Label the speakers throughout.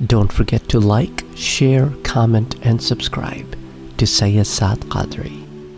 Speaker 1: Don't forget to like, share, comment and subscribe to Sayyid Saad Qadri.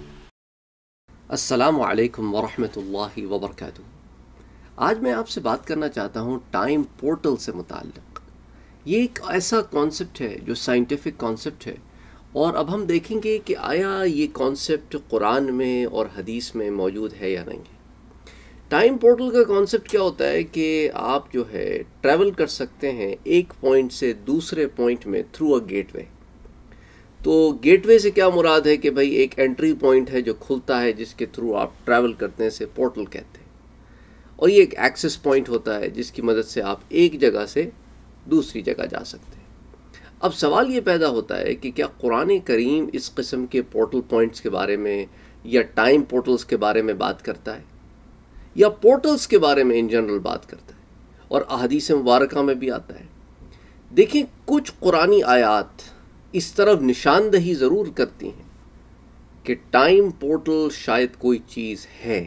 Speaker 2: السلام علیکم ورحمۃ اللہ وبرکاتہ۔ آج میں آپ سے بات کرنا چاہتا ہوں ٹائم پورٹل سے متعلق۔ یہ ایک ایسا کانسیپٹ ہے جو سائنٹیفک کانسیپٹ ہے، اور اب ہم دیکھیں گے کہ آیا یہ کانسیپٹ قرآن میں اور حدیث میں موجود ہے یا نہیں ہے۔ ٹائم پورٹل کا کانسیپٹ کیا ہوتا ہے کہ آپ جو ہے ٹریول کر سکتے ہیں ایک پوائنٹ سے دوسرے پوائنٹ میں تھرو اے گیٹ وے۔ تو گیٹ وے سے کیا مراد ہے کہ بھائی ایک انٹری پوائنٹ ہے جو کھلتا ہے جس کے تھرو آپ ٹریول کرتے ہیں، اسے پورٹل کہتے ہیں، اور یہ ایک ایکسس پوائنٹ ہوتا ہے جس کی مدد سے آپ ایک جگہ سے دوسری جگہ جا سکتے ہیں۔ اب سوال یہ پیدا ہوتا ہے کہ کیا قرآن کریم اس قسم کے پورٹل پوائنٹس کے بارے میں یا ٹائم پورٹلز کے بارے میں بات کرتا ہے، یا پورٹلز کے بارے میں ان جنرل بات کرتا ہے، اور احادیث مبارکہ میں بھی آتا ہے۔ دیکھیں، کچھ قرآنی آیات اس طرف نشاندہی ضرور کرتی ہیں کہ ٹائم پورٹل شاید کوئی چیز ہے،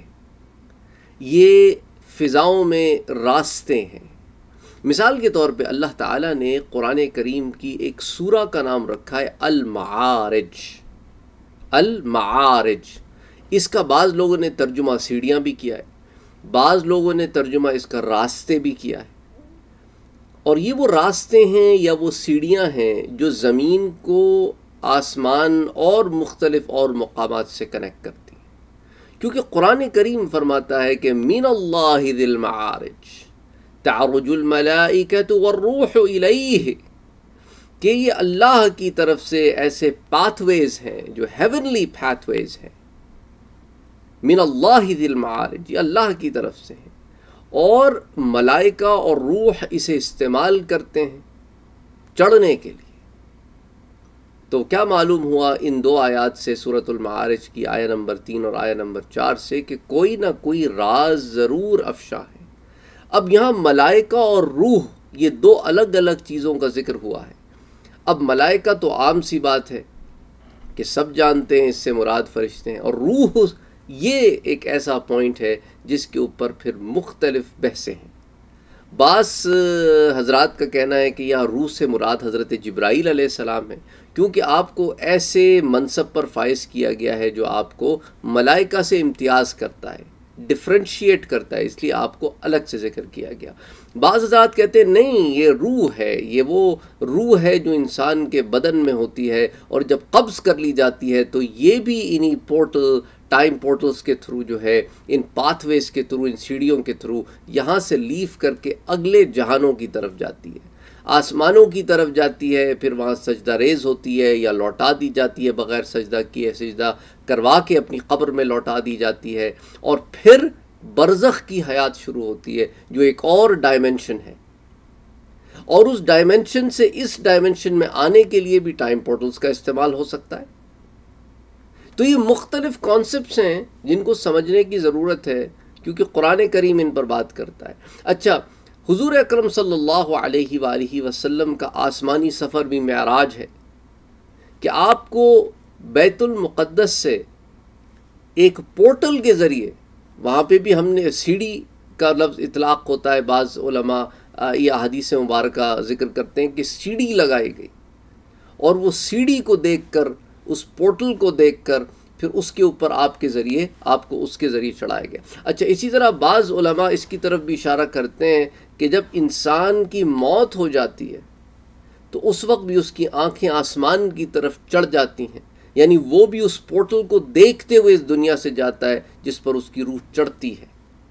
Speaker 2: یہ فضاؤں میں راستے ہیں۔ مثال کے طور پہ اللہ تعالیٰ نے قرآن کریم کی ایک سورہ کا نام رکھا ہے المعارج۔ المعارج، اس کا بعض لوگوں نے ترجمہ سیڑھیاں بھی کیا ہے، بعض لوگوں نے ترجمہ اس کا راستے بھی کیا ہے، اور یہ وہ راستے ہیں یا وہ سیڑھیاں ہیں جو زمین کو آسمان اور مختلف اور مقامات سے کنیکٹ کرتی ہیں، کیونکہ قرآن کریم فرماتا ہے کہ من اللہ ذی المعارج تعرج الملائکۃ والروح الیہ، کہ یہ اللہ کی طرف سے ایسے پاتھ ویز ہیں جو ہیونلی پاتھ ویز ہیں۔ من اللہ ذی المعارج، یہ اللہ کی طرف سے ہیں، اور ملائکہ اور روح اسے استعمال کرتے ہیں چڑھنے کے لیے۔ تو کیا معلوم ہوا ان دو آیات سے، سورۃ المعارج کی آیہ نمبر 3 اور آیہ نمبر 4 سے، کہ کوئی نہ کوئی راز ضرور افشا ہے۔ اب یہاں ملائکہ اور روح، یہ دو الگ الگ چیزوں کا ذکر ہوا ہے۔ اب ملائکہ تو عام سی بات ہے کہ سب جانتے ہیں، اس سے مراد فرشتے ہیں، اور روح یہ ایک ایسا پوائنٹ ہے جس کے اوپر پھر مختلف بحثیں ہیں۔ بعض حضرات کا کہنا ہے کہ یہاں روح سے مراد حضرت جبرائیل علیہ السلام ہے، کیونکہ آپ کو ایسے منصب پر فائز کیا گیا ہے جو آپ کو ملائکہ سے امتیاز کرتا ہے، ڈفرینشیٹ کرتا ہے، اس لیے آپ کو الگ سے ذکر کیا گیا۔ بعض حضرات کہتے ہیں نہیں، یہ روح ہے، یہ وہ روح ہے جو انسان کے بدن میں ہوتی ہے، اور جب قبض کر لی جاتی ہے تو یہ بھی انہی پورٹل، ٹائم پورٹلز کے تھرو جو ہے، ان پاتھ ویز کے تھرو، ان سیڑھیوں کے تھرو یہاں سے لیف کر کے اگلے جہانوں کی طرف جاتی ہے، آسمانوں کی طرف جاتی ہے، پھر وہاں سجدہ ریز ہوتی ہے یا لوٹا دی جاتی ہے بغیر سجدہ کیے، سجدہ کروا کے اپنی قبر میں لوٹا دی جاتی ہے، اور پھر برزخ کی حیات شروع ہوتی ہے جو ایک اور ڈائمنشن ہے، اور اس ڈائمنشن سے اس ڈائمنشن میں آنے کے لیے بھی ٹائم پورٹلز کا استعمال ہو سکتا ہے۔ تو یہ مختلف کانسیپٹس ہیں جن کو سمجھنے کی ضرورت ہے، کیونکہ قرآن کریم ان پر بات کرتا ہے۔ اچھا، حضور اکرم صلی اللہ علیہ وآلہ وسلم کا آسمانی سفر بھی معراج ہے، کہ آپ کو بیت المقدس سے ایک پورٹل کے ذریعے، وہاں پہ بھی ہم نے سیڑھی کا لفظ اطلاق ہوتا ہے، بعض علماء یہ حدیث مبارکہ ذکر کرتے ہیں کہ سیڑھی لگائی گئی، اور وہ سیڑھی کو دیکھ کر، اس پورٹل کو دیکھ کر، پھر اس کے اوپر آپ کو اس کے ذریعے چڑھایا گیا۔ اچھا، اسی طرح بعض علماء اس کی طرف بھی اشارہ کرتے ہیں کہ جب انسان کی موت ہو جاتی ہے تو اس وقت بھی اس کی آنکھیں آسمان کی طرف چڑھ جاتی ہیں، یعنی وہ بھی اس پورٹل کو دیکھتے ہوئے اس دنیا سے جاتا ہے جس پر اس کی روح چڑھتی ہے۔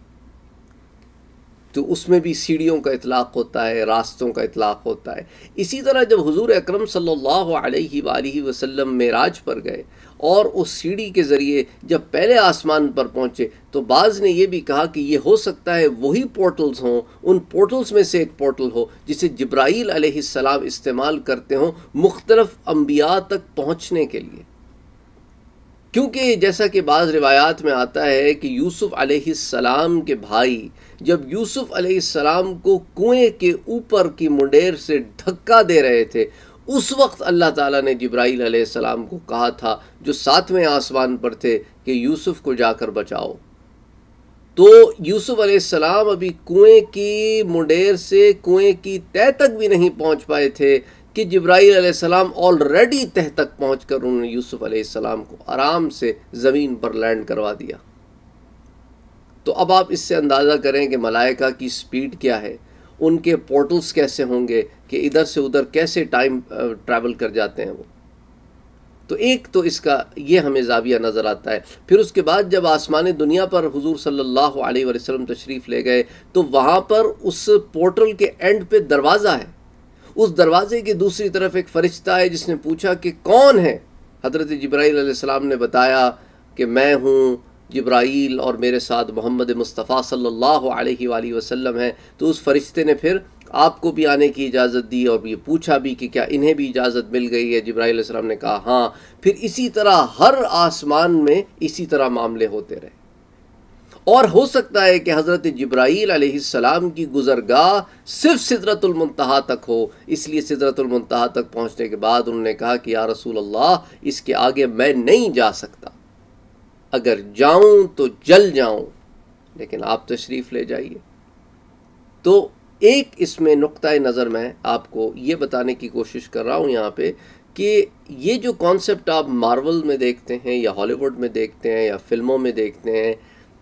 Speaker 2: تو اس میں بھی سیڑھیوں کا اطلاق ہوتا ہے، راستوں کا اطلاق ہوتا ہے۔ اسی طرح جب حضور اکرم صلی اللہ علیہ وآلہ وسلم معراج پر گئے اور اس سیڑھی کے ذریعے جب پہلے آسمان پر پہنچے، تو بعض نے یہ بھی کہا کہ یہ ہو سکتا ہے وہی پورٹلز ہوں، ان پورٹلز میں سے ایک پورٹل ہو جسے جبرائیل علیہ السلام استعمال کرتے ہوں مختلف انبیاء تک پہنچنے کے لیے، کیونکہ جیسا کہ بعض روایات میں آتا ہے کہ یوسف علیہ السلام کے بھائی جب یوسف علیہ السلام کو کنویں کے اوپر کی منڈیر سے دھکا دے رہے تھے، اس وقت اللہ تعالیٰ نے جبرائیل علیہ السلام کو کہا تھا جو 7ویں آسمان پر تھے کہ یوسف کو جا کر بچاؤ۔ تو یوسف علیہ السلام ابھی کنویں کی منڈیر سے کنویں کی تہ تک بھی نہیں پہنچ پائے تھے کہ جبرائیل علیہ السلام آلریڈی تہ تک پہنچ کر انہوں نے یوسف علیہ السلام کو آرام سے زمین پر لینڈ کروا دیا۔ تو اب آپ اس سے اندازہ کریں کہ ملائکہ کی سپیڈ کیا ہے، ان کے پورٹلز کیسے ہوں گے کہ ادھر سے ادھر کیسے ٹائم ٹریول کر جاتے ہیں وہ۔ تو ایک تو اس کا یہ ہمیں زاویہ نظر آتا ہے۔ پھر اس کے بعد جب آسمان دنیا پر حضور صلی اللہ علیہ وسلم تشریف لے گئے تو وہاں پر اس پورٹل کے اینڈ پہ دروازہ ہے، اس دروازے کی دوسری طرف ایک فرشتہ ہے جس نے پوچھا کہ کون ہے؟ حضرت جبرائیل علیہ السلام نے بتایا کہ میں ہوں جبرائیل اور میرے ساتھ محمد مصطفیٰ صلی اللہ علیہ وآلہ وسلم ہے۔ تو اس فرشتے نے پھر آپ کو بھی آنے کی اجازت دی اور یہ پوچھا بھی کہ کیا انہیں بھی اجازت مل گئی ہے؟ جبرائیل علیہ السلام نے کہا ہاں۔ پھر اسی طرح ہر آسمان میں اسی طرح معاملے ہوتے رہے، اور ہو سکتا ہے کہ حضرت جبرائیل علیہ السلام کی گزرگاہ صرف سدرۃ المنتہا تک ہو، اس لیے سدرۃ المنتہا تک پہنچنے کے بعد انہوں نے کہا کہ یا رسول اللہ اس کے آگے میں نہیں جا سکتا، اگر جاؤں تو جل جاؤں، لیکن آپ تشریف لے جائیے۔ تو ایک اس میں نقطۂ نظر میں آپ کو یہ بتانے کی کوشش کر رہا ہوں یہاں پہ کہ یہ جو کانسیپٹ آپ مارول میں دیکھتے ہیں یا ہالی ووڈ میں دیکھتے ہیں یا فلموں میں دیکھتے ہیں،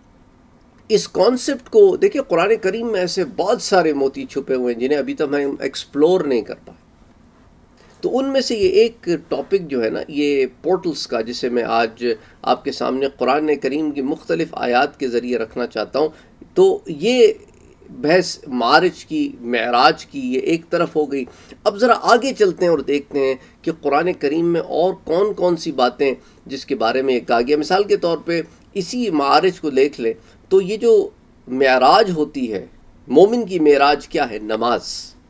Speaker 2: اس کانسیپٹ کو دیکھیں قرآن کریم میں ایسے بہت سارے موتی چھپے ہوئے ہیں جنہیں ابھی تک ہم ایکسپلور نہیں کر پائے۔ تو ان میں سے یہ ایک ٹاپک جو ہے نا، یہ پورٹلز کا، جسے میں آج آپ کے سامنے قرآن کریم کی مختلف آیات کے ذریعے رکھنا چاہتا ہوں۔ تو یہ بحث معارج کی، معراج کی، یہ ایک طرف ہو گئی۔ اب ذرا آگے چلتے ہیں اور دیکھتے ہیں کہ قرآن کریم میں اور کون کون سی باتیں جس کے بارے میں کہا گیا۔ مثال کے طور پہ اسی معارج کو دیکھ لیں تو یہ جو معراج ہوتی ہے، مومن کی معراج کیا ہے؟ نماز۔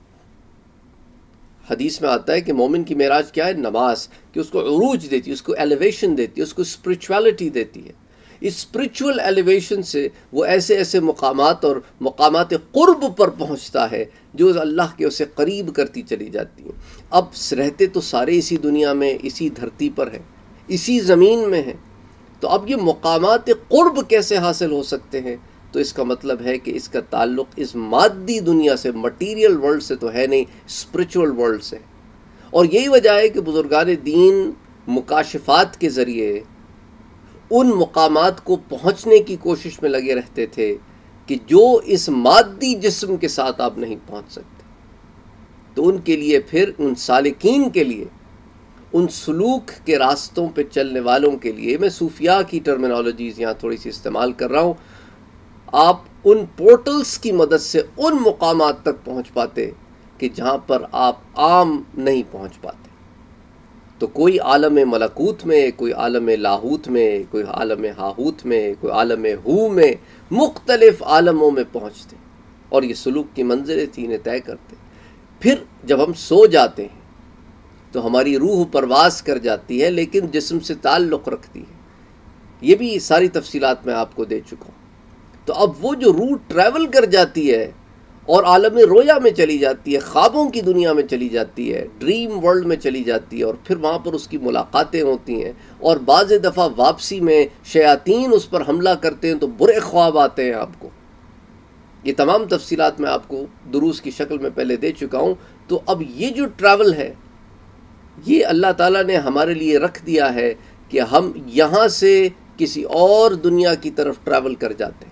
Speaker 2: حدیث میں آتا ہے کہ مومن کی معراج کیا ہے؟ نماز، کہ اس کو عروج دیتی ہے، اس کو ایلیویشن دیتی ہے، اس کو اسپرچویلٹی دیتی ہے۔ اس اسپرچول ایلیویشن سے وہ ایسے ایسے مقامات اور مقامات قرب پر پہنچتا ہے جو اللہ کے اسے قریب کرتی چلی جاتی ہیں۔ اب رہتے تو سارے اسی دنیا میں، اسی دھرتی پر ہیں، اسی زمین میں ہیں، تو اب یہ مقامات قرب کیسے حاصل ہو سکتے ہیں؟ تو اس کا مطلب ہے کہ اس کا تعلق اس مادی دنیا سے، مٹیریل ورلڈ سے تو ہے نہیں، اسپرچول ورلڈ سے۔ اور یہی وجہ ہے کہ بزرگان دین مکاشفات کے ذریعے ان مقامات کو پہنچنے کی کوشش میں لگے رہتے تھے کہ جو اس مادی جسم کے ساتھ آپ نہیں پہنچ سکتے۔ تو ان کے لیے پھر ان سالکین کے لیے، ان سلوک کے راستوں پہ چلنے والوں کے لیے، میں صوفیاء کی ٹرمینالوجیز یہاں تھوڑی سی استعمال کر رہا ہوں، آپ ان پورٹلز کی مدد سے ان مقامات تک پہنچ پاتے کہ جہاں پر آپ عام نہیں پہنچ پاتے۔ تو کوئی عالم ملکوت میں، کوئی عالم لاہوت میں، کوئی عالم ہاہوت میں، کوئی عالم ہو میں، مختلف عالموں میں پہنچتے، اور یہ سلوک کی منزلیں تھی، انہیں طے کرتے۔ پھر جب ہم سو جاتے ہیں تو ہماری روح پرواز کر جاتی ہے لیکن جسم سے تعلق رکھتی ہے۔ یہ بھی ساری تفصیلات میں آپ کو دے چکا ہوں۔ تو اب وہ جو روح ٹریول کر جاتی ہے اور عالم رویا میں چلی جاتی ہے، خوابوں کی دنیا میں چلی جاتی ہے، ڈریم ورلڈ میں چلی جاتی ہے، اور پھر وہاں پر اس کی ملاقاتیں ہوتی ہیں، اور بعض دفعہ واپسی میں شیاطین اس پر حملہ کرتے ہیں تو برے خواب آتے ہیں آپ کو۔ یہ تمام تفصیلات میں آپ کو دروس کی شکل میں پہلے دے چکا ہوں۔ تو اب یہ جو ٹریول ہے، یہ اللہ تعالیٰ نے ہمارے لیے رکھ دیا ہے کہ ہم یہاں سے کسی اور دنیا کی طرف ٹریول کر جاتے ہیں،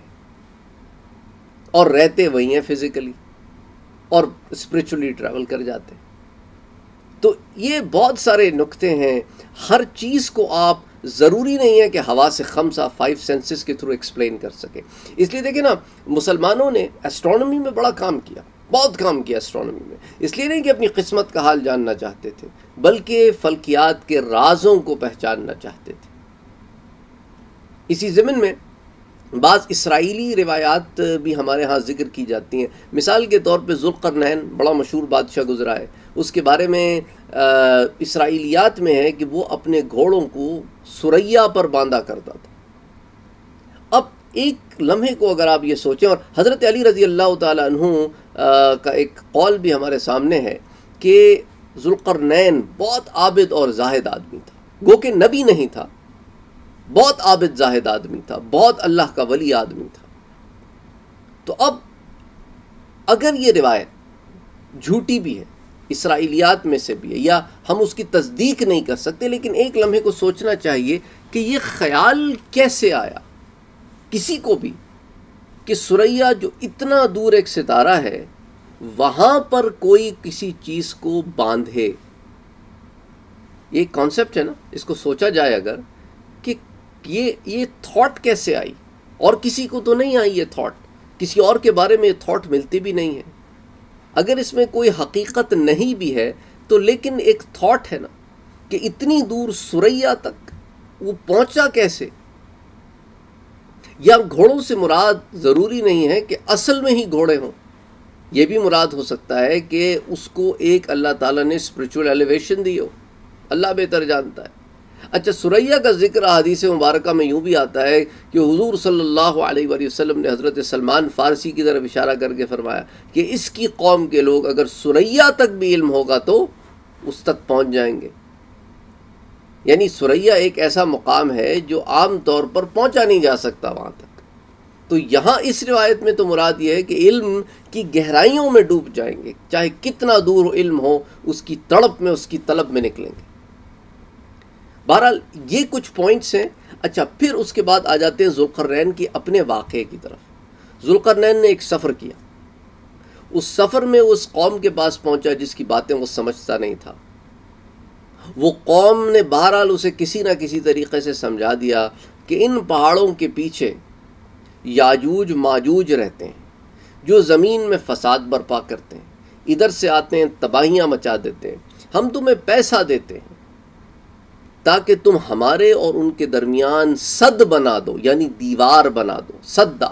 Speaker 2: اور رہتے وہی ہیں فزیکلی، اور اسپرچولی ٹریول کر جاتے ہیں۔ تو یہ بہت سارے نکتے ہیں، ہر چیز کو آپ ضروری نہیں ہے کہ حواس خمسہ 5 سینسز کے تھرو ایکسپلین کر سکیں۔ اس لیے دیکھیں نا، مسلمانوں نے ایسٹرونومی میں بڑا کام کیا، بہت کام کیا ایسٹرونومی میں، اس لیے نہیں کہ اپنی قسمت کا حال جاننا چاہتے تھے، بلکہ فلکیات کے رازوں کو پہچاننا چاہتے تھے۔ اسی ضمن میں بعض اسرائیلی روایات بھی ہمارے ہاں ذکر کی جاتی ہیں۔ مثال کے طور پہ ذوالقرنین بڑا مشہور بادشاہ گزرا ہے، اس کے بارے میں اسرائیلیات میں ہے کہ وہ اپنے گھوڑوں کو سریا پر باندھا کرتا تھا۔ اب ایک لمحے کو اگر آپ یہ سوچیں، اور حضرت علی رضی اللہ تعالیٰ عنہ کا ایک قول بھی ہمارے سامنے ہے کہ ذوالقرنین بہت عابد اور زاہد آدمی تھا، گو کہ نبی نہیں تھا، بہت عابد زاہد آدمی تھا، بہت اللہ کا ولی آدمی تھا۔ تو اب اگر یہ روایت جھوٹی بھی ہے، اسرائیلیات میں سے بھی ہے، یا ہم اس کی تصدیق نہیں کر سکتے، لیکن ایک لمحے کو سوچنا چاہیے کہ یہ خیال کیسے آیا کسی کو بھی کہ ثریا جو اتنا دور ایک ستارہ ہے وہاں پر کوئی کسی چیز کو باندھے. یہ ایک کانسیپٹ ہے نا، اس کو سوچا جائے اگر کہ یہ تھاٹ کیسے آئی، اور کسی کو تو نہیں آئی یہ تھاٹ، کسی اور کے بارے میں یہ تھاٹ ملتی بھی نہیں ہے. اگر اس میں کوئی حقیقت نہیں بھی ہے تو لیکن ایک تھاٹ ہے نا کہ اتنی دور ثریا تک وہ پہنچا کیسے. یا گھوڑوں سے مراد ضروری نہیں ہے کہ اصل میں ہی گھوڑے ہوں، یہ بھی مراد ہو سکتا ہے کہ اس کو ایک اللہ تعالیٰ نے اسپرچول ایلیویشن دی ہو، اللہ بہتر جانتا ہے. اچھا، ثریا کا ذکر حدیث مبارکہ میں یوں بھی آتا ہے کہ حضور صلی اللہ علیہ وآلہ وسلم نے حضرت سلمان فارسی کی طرف اشارہ کر کے فرمایا کہ اس کی قوم کے لوگ اگر ثریا تک بھی علم ہوگا تو اس تک پہنچ جائیں گے. یعنی ثریا ایک ایسا مقام ہے جو عام طور پر پہنچا نہیں جا سکتا وہاں تک. تو یہاں اس روایت میں تو مراد یہ ہے کہ علم کی گہرائیوں میں ڈوب جائیں گے، چاہے کتنا دور علم ہو، اس کی تڑپ میں، اس کی طلب میں نکلیں گے. بہرحال یہ کچھ پوائنٹس ہیں. اچھا، پھر اس کے بعد آ جاتے ہیں ذوالقرنین کی اپنے واقعے کی طرف. ذوالقرنین نے ایک سفر کیا، اس سفر میں وہ اس قوم کے پاس پہنچا جس کی باتیں وہ سمجھتا نہیں تھا. وہ قوم نے بہرحال اسے کسی نہ کسی طریقے سے سمجھا دیا کہ ان پہاڑوں کے پیچھے یاجوج ماجوج رہتے ہیں جو زمین میں فساد برپا کرتے ہیں، ادھر سے آتے ہیں تباہیاں مچا دیتے ہیں. ہم تمہیں پیسہ دیتے ہیں تاکہ تم ہمارے اور ان کے درمیان سد بنا دو، یعنی دیوار بنا دو، سدہ.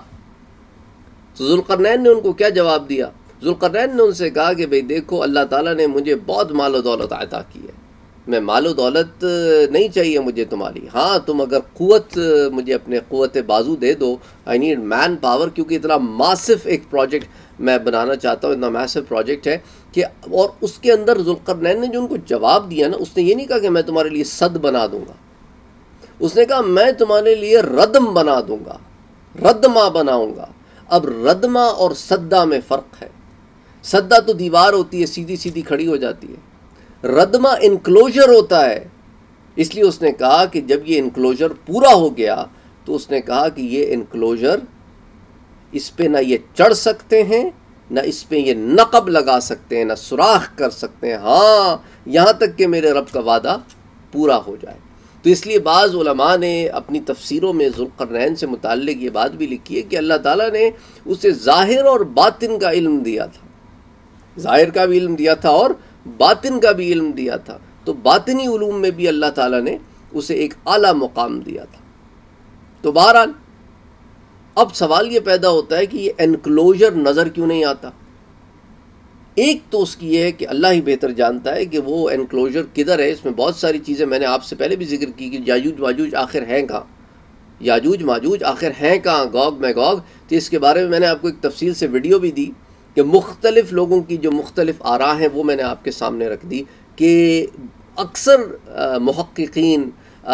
Speaker 2: تو ذوالقرنین نے ان کو کیا جواب دیا؟ ذوالقرنین نے ان سے کہا کہ بھئی دیکھو، اللہ تعالیٰ نے مجھے بہت مال و دولت عطا کی ہے، میں مال و دولت نہیں چاہیے مجھے تمہاری. ہاں، تم اگر قوت، مجھے اپنے قوت بازو دے دو، آئی نیڈ مین پاور، کیونکہ اتنا ماسف ایک پروجیکٹ میں بنانا چاہتا ہوں، اتنا میسو پروجیکٹ ہے کہ. اور اس کے اندر ذوالقرنین نے جو ان کو جواب دیا نا، اس نے یہ نہیں کہا کہ میں تمہارے لیے صد بنا دوں گا، اس نے کہا میں تمہارے لیے ردم بنا دوں گا، ردمہ بناؤں گا. اب ردمہ اور سدہ میں فرق ہے. سدہ تو دیوار ہوتی ہے، سیدھی سیدھی کھڑی ہو جاتی ہے. ردمہ انکلوژر ہوتا ہے. اس لیے اس نے کہا کہ جب یہ انکلوژر پورا ہو گیا تو اس نے کہا کہ یہ انکلوژر، اس پہ نہ یہ چڑھ سکتے ہیں، نہ اس پہ یہ نقب لگا سکتے ہیں، نہ سوراخ کر سکتے ہیں، ہاں یہاں تک کہ میرے رب کا وعدہ پورا ہو جائے. تو اس لیے بعض علماء نے اپنی تفسیروں میں ذوالقرنین سے متعلق یہ بات بھی لکھی ہے کہ اللہ تعالیٰ نے اسے ظاہر اور باطن کا علم دیا تھا، ظاہر کا بھی علم دیا تھا اور باطن کا بھی علم دیا تھا. تو باطنی علوم میں بھی اللہ تعالیٰ نے اسے ایک اعلیٰ مقام دیا تھا. تو بہرحال اب سوال یہ پیدا ہوتا ہے کہ یہ انکلوژر نظر کیوں نہیں آتا. ایک تو اس کی یہ ہے کہ اللہ ہی بہتر جانتا ہے کہ وہ انکلوژر کدھر ہے. اس میں بہت ساری چیزیں میں نے آپ سے پہلے بھی ذکر کی کہ یاجوج ماجوج آخر ہیں کہاں، یاجوج ماجوج آخر ہیں کہاں، گوگ میگوگ. تو اس کے بارے میں میں نے آپ کو ایک تفصیل سے ویڈیو بھی دی کہ مختلف لوگوں کی جو مختلف آراء ہیں وہ میں نے آپ کے سامنے رکھ دی کہ اکثر محققین،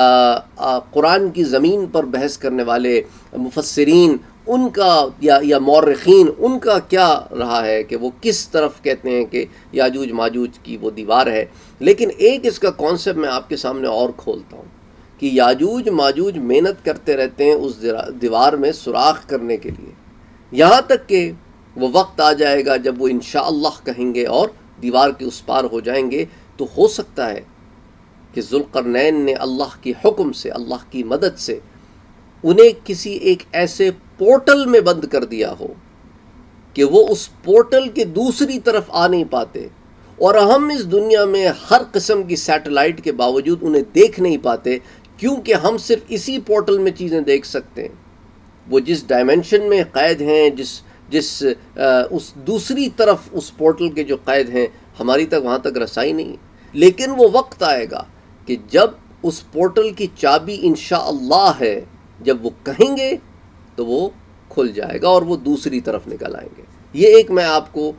Speaker 2: قرآن کی زمین پر بحث کرنے والے مفسرین، ان کا یا مورخین، ان کا کیا رہا ہے کہ وہ کس طرف کہتے ہیں کہ یاجوج ماجوج کی وہ دیوار ہے. لیکن ایک اس کا کانسیپٹ میں آپ کے سامنے اور کھولتا ہوں کہ یاجوج ماجوج محنت کرتے رہتے ہیں اس دیوار میں سوراخ کرنے کے لیے، یہاں تک کہ وہ وقت آ جائے گا جب وہ انشاءاللہ کہیں گے اور دیوار کے اس پار ہو جائیں گے. تو ہو سکتا ہے کہ ذوالقرنین نے اللہ کی حکم سے، اللہ کی مدد سے انہیں کسی ایک ایسے پورٹل میں بند کر دیا ہو کہ وہ اس پورٹل کے دوسری طرف آ نہیں پاتے، اور ہم اس دنیا میں ہر قسم کی سیٹلائٹ کے باوجود انہیں دیکھ نہیں پاتے، کیونکہ ہم صرف اسی پورٹل میں چیزیں دیکھ سکتے ہیں. وہ جس ڈائمنشن میں قید ہیں، جس اس دوسری طرف اس پورٹل کے جو قید ہیں، ہماری تک وہاں تک رسائی نہیں. لیکن وہ وقت آئے گا کہ جب اس پورٹل کی چابی انشاءاللہ ہے، جب وہ کہیں گے تو وہ کھل جائے گا اور وہ دوسری طرف نکل آئیں گے. یہ ایک میں آپ کو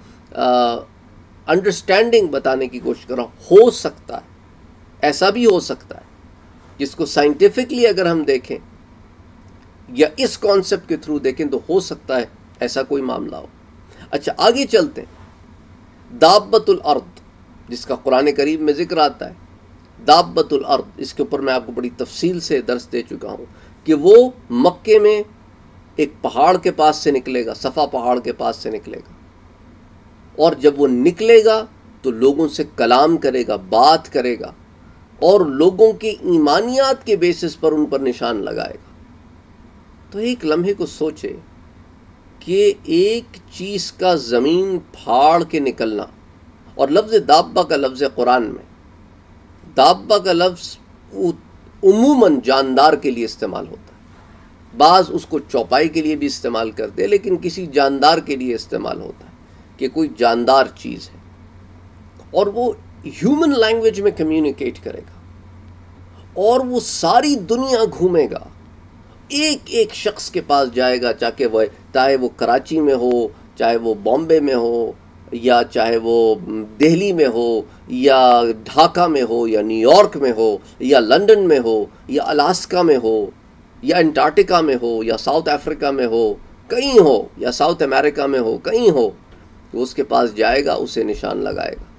Speaker 2: انڈرسٹینڈنگ بتانے کی کوشش کر رہا ہوں. ہو سکتا ہے، ایسا بھی ہو سکتا ہے، جس کو سائنٹیفکلی اگر ہم دیکھیں یا اس کانسیپٹ کے تھرو دیکھیں تو ہو سکتا ہے ایسا کوئی معاملہ ہو. اچھا آگے چلتے ہیں. دابۃ الارض جس کا قرآن کریم میں ذکر آتا ہے، دابۃ الارض، اس کے اوپر میں آپ کو بڑی تفصیل سے درس دے چکا ہوں کہ وہ مکے میں ایک پہاڑ کے پاس سے نکلے گا، صفا پہاڑ کے پاس سے نکلے گا، اور جب وہ نکلے گا تو لوگوں سے کلام کرے گا، بات کرے گا، اور لوگوں کے ایمانیات کے بیسس پر ان پر نشان لگائے گا. تو ایک لمحے کو سوچے کہ ایک چیز کا زمین پھاڑ کے نکلنا، اور لفظ دابہ کا لفظ قرآن میں، دابہ کا لفظ عموماً جاندار کے لیے استعمال ہوتا ہے، بعض اس کو چوپائی کے لیے بھی استعمال کرتے ہیں، لیکن کسی جاندار کے لیے استعمال ہوتا ہے کہ کوئی جاندار چیز ہے، اور وہ ہیومن لینگویج میں کمیونیکیٹ کرے گا، اور وہ ساری دنیا گھومے گا، ایک ایک شخص کے پاس جائے گا، چاہے وہ کراچی میں ہو، چاہے وہ بامبے میں ہو، یا چاہے وہ دہلی میں ہو، یا ڈھاکہ میں ہو، یا نیو یارک میں ہو، یا لندن میں ہو، یا الاسکا میں ہو، یا انٹارکٹیکا میں ہو، یا ساؤتھ افریقہ میں ہو، کہیں ہو، یا ساؤتھ امریکہ میں ہو، کہیں ہو، تو اس کے پاس جائے گا، اسے نشان لگائے گا،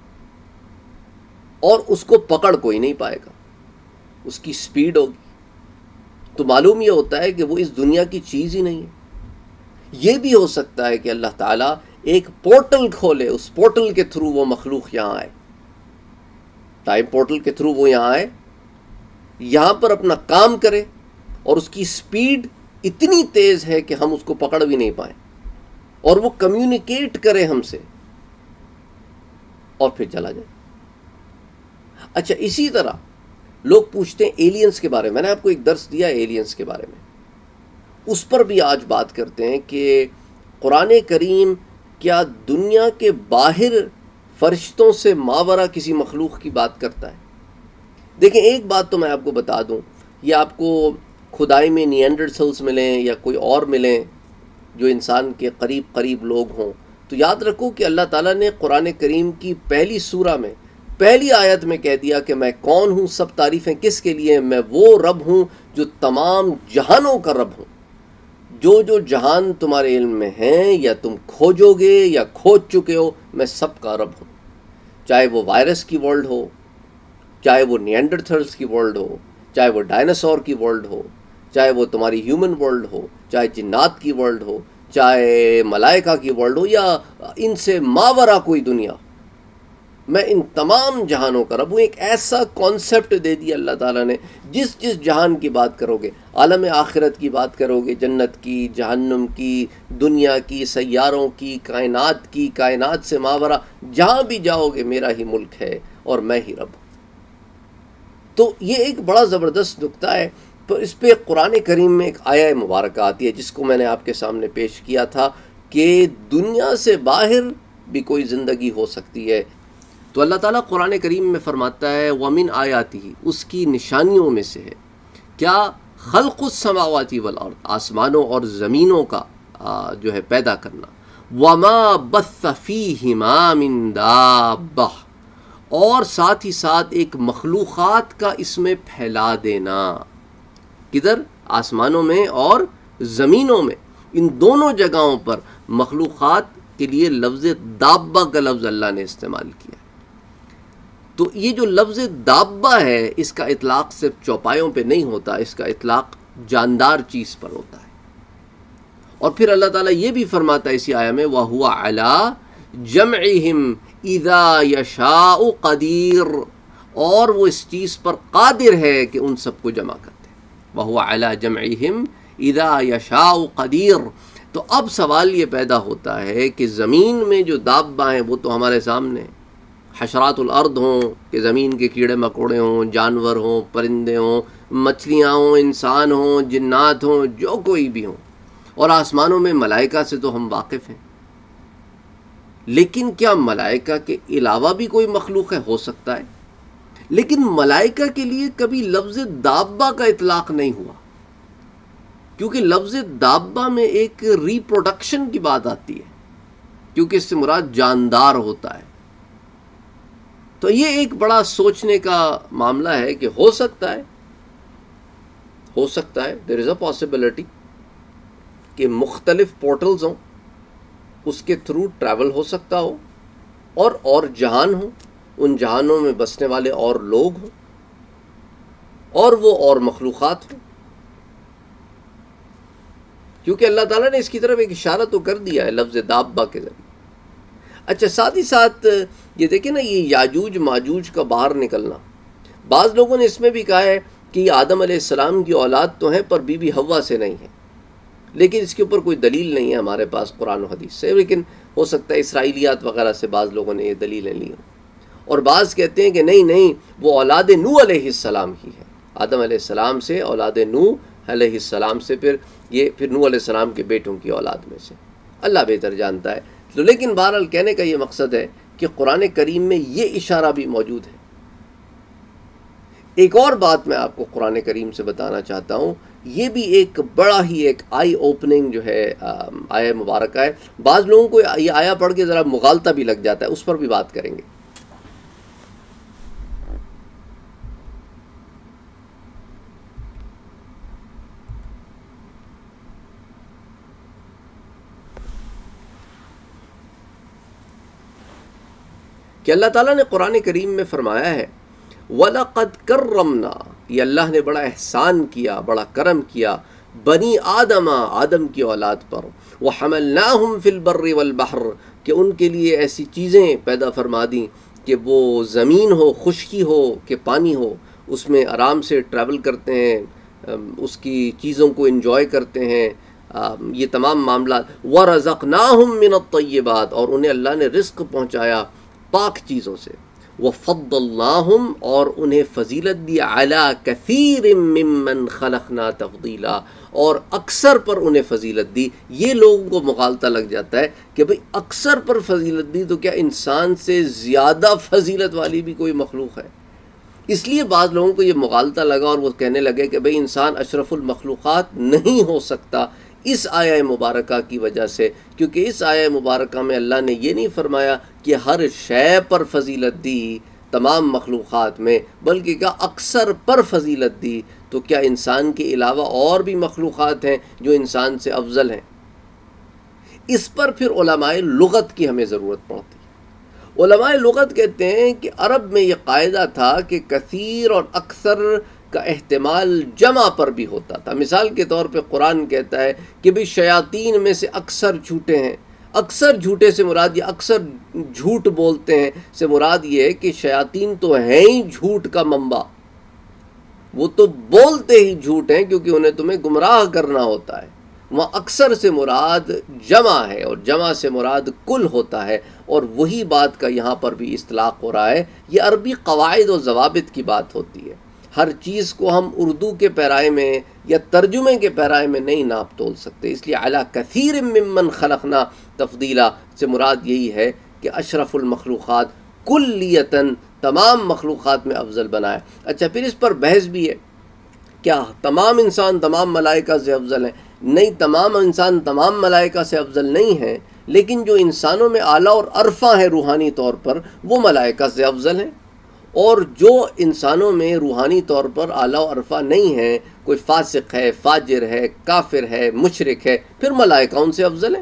Speaker 2: اور اس کو پکڑ کوئی نہیں پائے گا، اس کی سپیڈ ہوگی. تو معلوم یہ ہوتا ہے کہ وہ اس دنیا کی چیز ہی نہیں ہے. یہ بھی ہو سکتا ہے کہ اللہ تعالیٰ ایک پورٹل کھولے، اس پورٹل کے تھرو وہ مخلوق یہاں آئے، ٹائم پورٹل کے تھرو وہ یہاں آئے، یہاں پر اپنا کام کرے، اور اس کی سپیڈ اتنی تیز ہے کہ ہم اس کو پکڑ بھی نہیں پائیں، اور وہ کمیونیکیٹ کرے ہم سے، اور پھر چلا جائے. اچھا اسی طرح لوگ پوچھتے ہیں ایلینز کے بارے میں. میں نے آپ کو ایک درس دیا ایلینز کے بارے میں، اس پر بھی آج بات کرتے ہیں کہ قرآن کریم کیا دنیا کے باہر فرشتوں سے ماورا کسی مخلوق کی بات کرتا ہے؟ دیکھیں ایک بات تو میں آپ کو بتا دوں، یہ آپ کو کھدائی میں نیانڈرتھلز ملیں یا کوئی اور ملیں جو انسان کے قریب قریب لوگ ہوں، تو یاد رکھو کہ اللہ تعالیٰ نے قرآن کریم کی پہلی سورہ میں پہلی آیت میں کہہ دیا کہ میں کون ہوں، سب تعریفیں کس کے لیے، میں وہ رب ہوں جو تمام جہانوں کا رب ہوں. جو جہان تمہارے علم میں ہیں یا تم کھوجو گے یا کھوج چکے ہو، میں سب کا رب ہوں. چاہے وہ وائرس کی ورلڈ ہو، چاہے وہ نیانڈرتھلز کی ورلڈ ہو، چاہے وہ ڈائناسور کی ورلڈ ہو، چاہے وہ تمہاری ہیومن ورلڈ ہو، چاہے جنات کی ورلڈ ہو، چاہے ملائکہ کی ورلڈ ہو، یا ان سے ماورا کوئی دنیا، میں ان تمام جہانوں کا رب ہوں. ایک ایسا کانسیپٹ دے دیا اللہ تعالیٰ نے، جس جہان کی بات کرو گے، عالم آخرت کی بات کرو گے، جنت کی، جہنم کی، دنیا کی، سیاروں کی، کائنات سے ماورا، جہاں بھی جاؤ گے میرا ہی ملک ہے اور میں ہی رب ہوں. تو یہ ایک بڑا زبردست نکتہ ہے. تو اس پہ قرآن کریم میں ایک آیہ مبارکہ آتی ہے جس کو میں نے آپ کے سامنے پیش کیا تھا کہ دنیا سے باہر بھی کوئی زندگی ہو سکتی ہے. تو اللہ تعالیٰ قرآن کریم میں فرماتا ہے وَمِنْ آیَاتِهِ، اس کی نشانیوں میں سے ہے کیا، خلق السماوات والارض، آسمانوں اور زمینوں کا جو ہے پیدا کرنا، وَمَا بَثَّ فِيهِمَا مِن دَابَّةٍ، اور ساتھ ہی ساتھ ایک مخلوقات کا اس میں پھیلا دینا. کدھر؟ آسمانوں میں اور زمینوں میں، ان دونوں جگہوں پر مخلوقات کے لیے لفظ دابہ کا لفظ اللہ نے استعمال کیا. تو یہ جو لفظ دابہ ہے، اس کا اطلاق صرف چوپایوں پہ نہیں ہوتا، اس کا اطلاق جاندار چیز پر ہوتا ہے. اور پھر اللہ تعالیٰ یہ بھی فرماتا ہے اسی آیہ میں وَهُوَ عَلَىٰ جَمْعِهِمْ إِذَا يَشَاءُ قَدِيرٌ، اور وہ اس چیز پر قادر ہے کہ ان سب کو جمع کرتے. وَهُوَ عَلَىٰ جَمْعِهِمْ إِذَا يَشَاءُ قَدِيرٌ. تو اب سوال یہ پیدا ہوتا ہے کہ زمین میں جو دابہ ہیں وہ تو ہمارے سامنے ہیں، حشرات الارض ہوں کہ زمین کے کیڑے مکوڑے ہوں، جانور ہوں، پرندے ہوں، مچھلیاں ہوں، انسان ہوں، جنات ہوں، جو کوئی بھی ہوں، اور آسمانوں میں ملائکہ سے تو ہم واقف ہیں. لیکن کیا ملائکہ کے علاوہ بھی کوئی مخلوق ہے؟ ہو سکتا ہے، لیکن ملائکہ کے لیے کبھی لفظ دابہ کا اطلاق نہیں ہوا، کیونکہ لفظ دابہ میں ایک ریپروڈکشن کی بات آتی ہے، کیونکہ اس سے مراد جاندار ہوتا ہے. تو یہ ایک بڑا سوچنے کا معاملہ ہے کہ ہو سکتا ہے، there is a possibility کہ مختلف پورٹلز ہوں، اس کے تھرو ٹریول ہو سکتا ہو، اور جہان ہوں، ان جہانوں میں بسنے والے اور لوگ ہوں، اور وہ اور مخلوقات ہوں، کیونکہ اللہ تعالیٰ نے اس کی طرف ایک اشارہ تو کر دیا ہے لفظ دابہ کے ذریعے۔ اچھا، ساتھ ہی ساتھ یہ دیکھیں نا، یہ یاجوج ماجوج کا باہر نکلنا، بعض لوگوں نے اس میں بھی کہا ہے کہ یہ آدم علیہ السلام کی اولاد تو ہیں پر بی بی حوا سے نہیں ہے، لیکن اس کے اوپر کوئی دلیل نہیں ہے ہمارے پاس قرآن و حدیث سے، لیکن ہو سکتا ہے اسرائیلیات وغیرہ سے بعض لوگوں نے یہ دلیلیں لی ہوں، اور بعض کہتے ہیں کہ نہیں وہ اولاد نوح علیہ السلام ہی ہے، آدم علیہ السلام سے اولاد نوح علیہ السلام سے، پھر نوح علیہ السلام کے بیٹوں کی اولاد میں سے، اللہ بہتر جانتا ہے۔ تو لیکن بہرحال کہنے کا یہ مقصد ہے کہ قرآن کریم میں یہ اشارہ بھی موجود ہے۔ ایک اور بات میں آپ کو قرآن کریم سے بتانا چاہتا ہوں، یہ بھی ایک بڑا ہی ایک آئی اوپننگ جو ہے آیہ مبارکہ ہے، بعض لوگوں کو یہ آیہ پڑھ کے ذرا مغالطہ بھی لگ جاتا ہے، اس پر بھی بات کریں گے۔ کہ اللہ تعالیٰ نے قرآن کریم میں فرمایا ہے وَلَقَدْ كَرَّمْنَا، یہ اللہ نے بڑا احسان کیا، بڑا کرم کیا بنی آدم کی اولاد پر، وَحَمَلْنَاهُمْ فِي الْبَرِّ وَالْبَحْرِ، کہ ان کے لیے ایسی چیزیں پیدا فرما دیں کہ وہ زمین ہو، خشکی ہو کہ پانی ہو، اس میں آرام سے ٹریول کرتے ہیں، اس کی چیزوں کو انجوائے کرتے ہیں، یہ تمام معاملات۔ وَرَزَقْنَاهُمْ مِنَ الطَّيِّبَاتِ، اور انہیں اللہ نے رزق پہنچایا پاک چیزوں سے، وَفَضَّلْنَاهُمْ، اور انہیں فضیلت دی، عَلَى كَثِيرٍ مِّمَّنْ خَلَقْنَا تَفْضِيلًا، اور اکثر پر انہیں فضیلت دی۔ یہ لوگوں کو مغالطہ لگ جاتا ہے کہ بھئی اکثر پر فضیلت دی تو کیا انسان سے زیادہ فضیلت والی بھی کوئی مخلوق ہے؟ اس لیے بعض لوگوں کو یہ مغالطہ لگا اور وہ کہنے لگے کہ بھئی انسان اشرف المخلوقات نہیں ہو سکتا اس آیہ مبارکہ کی وجہ سے، کیونکہ اس آیہ مبارکہ میں اللہ نے یہ نہیں فرمایا کہ ہر شے پر فضیلت دی تمام مخلوقات میں، بلکہ کہا اکثر پر فضیلت دی، تو کیا انسان کے علاوہ اور بھی مخلوقات ہیں جو انسان سے افضل ہیں؟ اس پر پھر علماء لغت کی ہمیں ضرورت پڑتی ہے۔ علماء لغت کہتے ہیں کہ عرب میں یہ قاعدہ تھا کہ کثیر اور اکثر کا احتمال جمع پر بھی ہوتا تھا۔ مثال کے طور پہ قرآن کہتا ہے کہ بھئی شیاطین میں سے اکثر جھوٹے ہیں، اکثر جھوٹے سے مراد یہ اکثر جھوٹ بولتے ہیں سے مراد یہ ہے کہ شیاطین تو ہیں ہی جھوٹ کا منبع، وہ تو بولتے ہی جھوٹ ہیں کیونکہ انہیں تمہیں گمراہ کرنا ہوتا ہے۔ وہاں اکثر سے مراد جمع ہے، اور جمع سے مراد کل ہوتا ہے، اور وہی بات کا یہاں پر بھی اطلاق ہو رہا ہے۔ یہ عربی قواعد و ضوابط کی بات ہوتی ہے، ہر چیز کو ہم اردو کے پیرائے میں یا ترجمے کے پیرائے میں نہیں ناپ تول سکتے، اس لیے علی کثیر ممن خلقنا تفضیلا سے مراد یہی ہے کہ اشرف المخلوقات کلیتاً تمام مخلوقات میں افضل بنائے۔ اچھا، پھر اس پر بحث بھی ہے، کیا تمام انسان تمام ملائکہ سے افضل ہیں؟ نہیں، تمام انسان تمام ملائکہ سے افضل نہیں ہیں، لیکن جو انسانوں میں اعلیٰ اور عرفہ ہیں روحانی طور پر وہ ملائکہ سے افضل ہیں، اور جو انسانوں میں روحانی طور پر اعلیٰ و عرفہ نہیں ہیں، کوئی فاسق ہے، فاجر ہے، کافر ہے، مشرک ہے، پھر ملائکہ ان سے افضل ہیں۔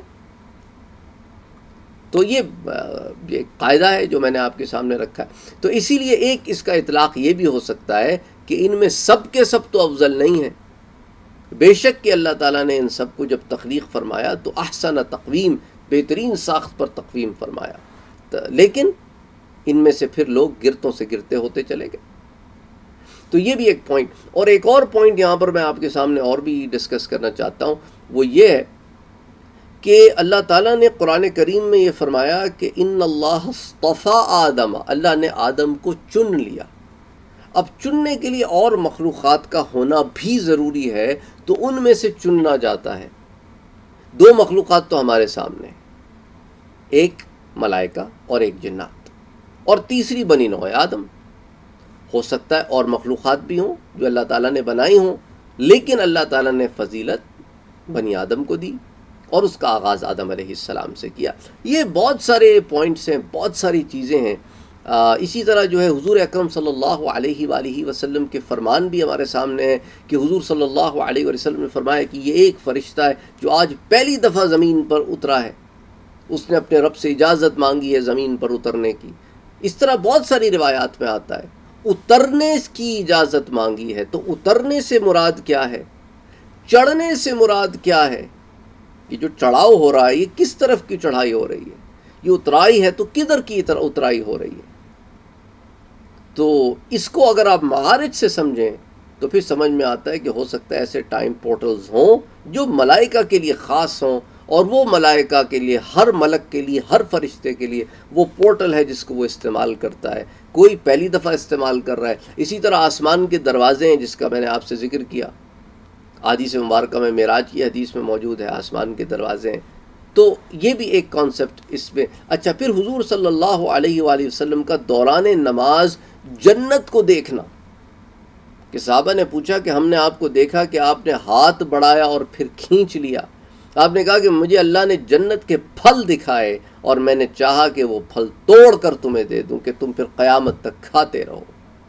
Speaker 2: تو یہ قاعدہ ہے جو میں نے آپ کے سامنے رکھا ہے۔ تو اسی لیے ایک اس کا اطلاق یہ بھی ہو سکتا ہے کہ ان میں سب کے سب تو افضل نہیں ہیں، بے شک کہ اللہ تعالیٰ نے ان سب کو جب تخلیق فرمایا تو احسن تقویم، بہترین ساخت پر تقویم فرمایا، لیکن ان میں سے پھر لوگ گرتوں سے گرتے ہوتے چلے گئے۔ تو یہ بھی ایک پوائنٹ، اور ایک اور پوائنٹ یہاں پر میں آپ کے سامنے اور بھی ڈسکس کرنا چاہتا ہوں، وہ یہ ہے کہ اللہ تعالیٰ نے قرآن کریم میں یہ فرمایا کہ ان اللہ اصطفیٰ آدم، اللہ نے آدم کو چن لیا۔ اب چننے کے لیے اور مخلوقات کا ہونا بھی ضروری ہے، تو ان میں سے چننا جاتا ہے۔ دو مخلوقات تو ہمارے سامنے، ایک ملائکہ اور ایک جنات، اور تیسری بنی نوع آدم۔ ہو سکتا ہے اور مخلوقات بھی ہوں جو اللہ تعالیٰ نے بنائی ہوں، لیکن اللہ تعالیٰ نے فضیلت بنی آدم کو دی اور اس کا آغاز آدم علیہ السلام سے کیا۔ یہ بہت سارے پوائنٹس ہیں، بہت ساری چیزیں ہیں اسی طرح جو ہے حضور اکرم صلی اللہ علیہ وآلہ وسلم کے فرمان بھی ہمارے سامنے ہیں کہ حضور صلی اللہ علیہ وسلم نے فرمایا کہ یہ ایک فرشتہ ہے جو آج پہلی دفعہ زمین پر اترا ہے، اس نے اپنے رب سے اجازت مانگی ہے زمین پر اترنے کی۔ اس طرح بہت ساری روایات میں آتا ہے اترنے کی اجازت مانگی ہے، تو اترنے سے مراد کیا ہے، چڑھنے سے مراد کیا ہے؟ یہ جو چڑھاؤ ہو رہا ہے یہ کس طرف کی چڑھائی ہو رہی ہے؟ یہ اترائی ہے تو کدھر کی اترائی ہو رہی ہے؟ تو اس کو اگر آپ معارج سے سمجھیں تو پھر سمجھ میں آتا ہے کہ ہو سکتا ہے ایسے ٹائم پورٹلز ہوں جو ملائکہ کے لیے خاص ہوں، اور وہ ملائکہ کے لیے، ہر ملک کے لیے، ہر فرشتے کے لیے وہ پورٹل ہے جس کو وہ استعمال کرتا ہے۔ کوئی پہلی دفعہ استعمال کر رہا ہے۔ اسی طرح آسمان کے دروازے ہیں جس کا میں نے آپ سے ذکر کیا، حدیث مبارکہ میں معراج کی حدیث میں موجود ہے، آسمان کے دروازے ہیں۔ تو یہ بھی ایک کانسیپٹ اس میں۔ اچھا، پھر حضور صلی اللہ علیہ وآلہ وسلم کا دوران نماز جنت کو دیکھنا، کہ صحابہ نے پوچھا کہ ہم نے آپ کو دیکھا کہ آپ نے ہاتھ بڑھایا اور پھر کھینچ لیا، آپ نے کہا کہ مجھے اللہ نے جنت کے پھل دکھائے اور میں نے چاہا کہ وہ پھل توڑ کر تمہیں دے دوں کہ تم پھر قیامت تک کھاتے رہو۔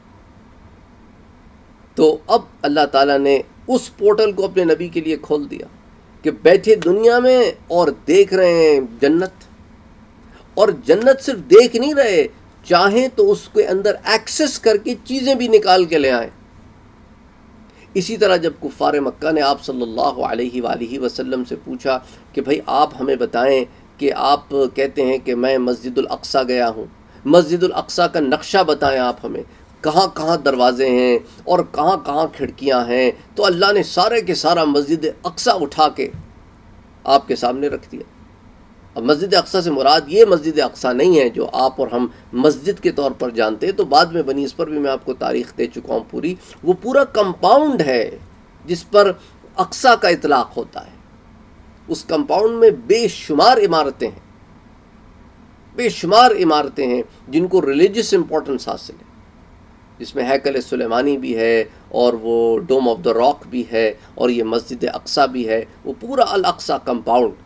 Speaker 2: تو اب اللہ تعالیٰ نے اس پورٹل کو اپنے نبی کے لیے کھول دیا کہ بیٹھے دنیا میں اور دیکھ رہے ہیں جنت، اور جنت صرف دیکھ نہیں رہے، چاہیں تو اس کے اندر ایکسس کر کے چیزیں بھی نکال کے لے آئیں۔ اسی طرح جب کفار مکہ نے آپ صلی اللہ علیہ وآلہ وسلم سے پوچھا کہ بھائی آپ ہمیں بتائیں کہ آپ کہتے ہیں کہ میں مسجد الاقصیٰ گیا ہوں، مسجد الاقصیٰ کا نقشہ بتائیں آپ ہمیں، کہاں کہاں دروازے ہیں اور کہاں کہاں کھڑکیاں ہیں، تو اللہ نے سارے کے سارا مسجد اقصیٰ اٹھا کے آپ کے سامنے رکھ دیا۔ اب مسجد اقصیٰ سے مراد یہ مسجد اقصیٰ نہیں ہے جو آپ اور ہم مسجد کے طور پر جانتے ہیں، تو بعد میں بنی، اس پر بھی میں آپ کو تاریخ دے چکا ہوں پوری۔ وہ پورا کمپاؤنڈ ہے جس پر اقصیٰ کا اطلاق ہوتا ہے۔ اس کمپاؤنڈ میں بے شمار عمارتیں ہیں، بے شمار عمارتیں ہیں جن کو ریلیجس امپورٹنس حاصل ہے، جس میں ہیکل سلیمانی بھی ہے اور وہ ڈوم آف دا راک بھی ہے اور یہ مسجد اقصیٰ بھی ہے۔ وہ پورا الاقصیٰ کمپاؤنڈ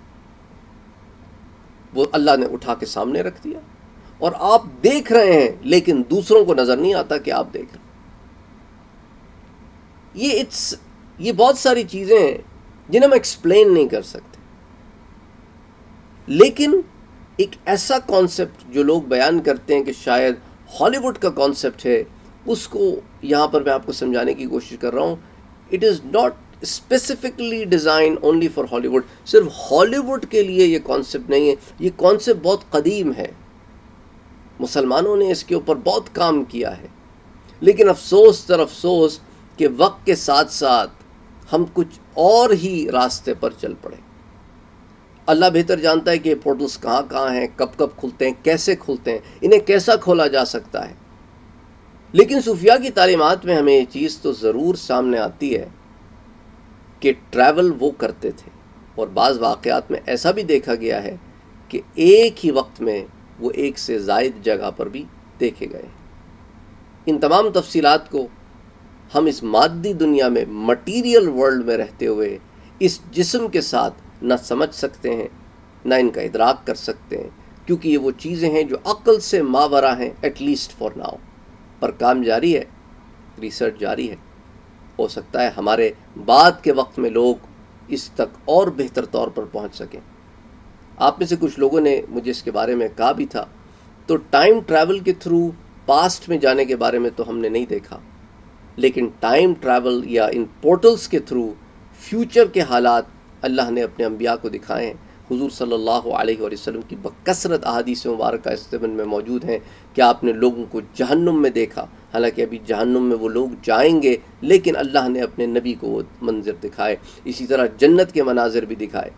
Speaker 2: وہ اللہ نے اٹھا کے سامنے رکھ دیا، اور آپ دیکھ رہے ہیں لیکن دوسروں کو نظر نہیں آتا کہ آپ دیکھ رہے ہیں۔ یہ بہت ساری چیزیں ہیں جنہیں ہم ایکسپلین نہیں کر سکتے، لیکن ایک ایسا کانسیپٹ جو لوگ بیان کرتے ہیں کہ شاید ہالی ووڈ کا کانسیپٹ ہے، اس کو یہاں پر میں آپ کو سمجھانے کی کوشش کر رہا ہوں۔ It is not specifically design only for Hollywood, صرف ہالی ووڈ کے لیے یہ کانسیپٹ نہیں ہے، یہ کانسیپٹ بہت قدیم ہے، مسلمانوں نے اس کے اوپر بہت کام کیا ہے، لیکن افسوس در افسوس کہ وقت کے ساتھ ساتھ ہم کچھ اور ہی راستے پر چل پڑے۔ اللہ بہتر جانتا ہے کہ یہ پورٹلز کہاں کہاں ہیں، کب کب کھلتے ہیں، کیسے کھلتے ہیں، انہیں کیسا کھولا جا سکتا ہے، لیکن صوفیاء کی تعلیمات میں ہمیں یہ چیز تو ضرور سامنے آتی ہے کہ ٹریول وہ کرتے تھے، اور بعض واقعات میں ایسا بھی دیکھا گیا ہے کہ ایک ہی وقت میں وہ ایک سے زائد جگہ پر بھی دیکھے گئے۔ ان تمام تفصیلات کو ہم اس مادی دنیا میں، مٹیریل ورلڈ میں رہتے ہوئے اس جسم کے ساتھ نہ سمجھ سکتے ہیں، نہ ان کا ادراک کر سکتے ہیں، کیونکہ یہ وہ چیزیں ہیں جو عقل سے ماورا ہیں، ایٹ لیسٹ فار ناؤ۔ پر کام جاری ہے، ریسرچ جاری ہے، ہو سکتا ہے ہمارے بعد کے وقت میں لوگ اس تک اور بہتر طور پر پہنچ سکیں۔ آپ میں سے کچھ لوگوں نے مجھے اس کے بارے میں کہا بھی تھا، تو ٹائم ٹریول کے تھرو پاسٹ میں جانے کے بارے میں تو ہم نے نہیں دیکھا، لیکن ٹائم ٹریول یا ان پورٹلز کے تھرو فیوچر کے حالات اللہ نے اپنے انبیاء کو دکھائے ہیں۔ حضور صلی اللہ علیہ وسلم کی بکثرت احادیث مبارکہ اس ضمن میں موجود ہیں کہ آپ نے لوگوں کو جہنم میں دیکھا، حالانکہ ابھی جہنم میں وہ لوگ جائیں گے، لیکن اللہ نے اپنے نبی کو وہ منظر دکھائے۔ اسی طرح جنت کے مناظر بھی دکھائے۔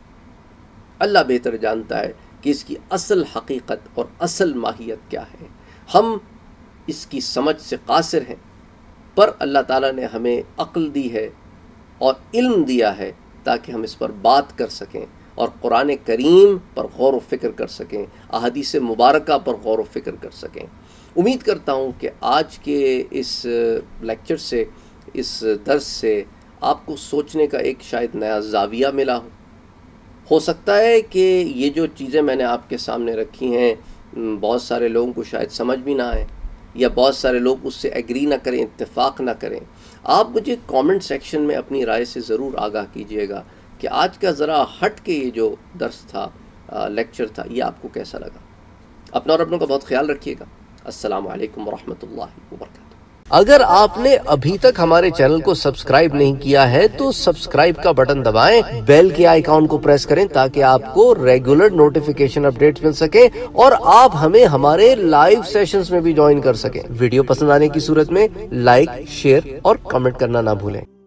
Speaker 2: اللہ بہتر جانتا ہے کہ اس کی اصل حقیقت اور اصل ماہیت کیا ہے، ہم اس کی سمجھ سے قاصر ہیں، پر اللہ تعالیٰ نے ہمیں عقل دی ہے اور علم دیا ہے تاکہ ہم اس پر بات کر سکیں اور قرآن کریم پر غور و فکر کر سکیں، احادیث مبارکہ پر غور و فکر کر سکیں۔ امید کرتا ہوں کہ آج کے اس لیکچر سے، اس درس سے آپ کو سوچنے کا ایک شاید نیا زاویہ ملا ہو سکتا ہے کہ یہ جو چیزیں میں نے آپ کے سامنے رکھی ہیں بہت سارے لوگوں کو شاید سمجھ بھی نہ آئے، یا بہت سارے لوگ اس سے ایگری نہ کریں، اتفاق نہ کریں۔ آپ مجھے کامنٹ سیکشن میں اپنی رائے سے ضرور آگاہ کیجئے گا کہ آج کا ذرا ہٹ کے یہ جو درس تھا، لیکچر تھا، یہ آپ کو کیسا لگا۔ اپنا اور اپنوں کا بہت خیال رکھیے گا۔ السلام علیکم ورحمۃ اللہ وبرکاتہ۔ اگر آپ نے ابھی تک ہمارے چینل کو سبسکرائب نہیں کیا ہے تو سبسکرائب کا بٹن دبائیں، بیل کے آئیکن کو پریس کریں تاکہ آپ کو ریگولر نوٹیفیکیشن اپڈیٹس مل سکیں اور آپ ہمیں ہمارے لائیو سیشنز میں بھی جوائن کر سکیں۔ ویڈیو پسند آنے کی صورت میں لائک، شیئر اور کمنٹ کرنا نہ بھولیں۔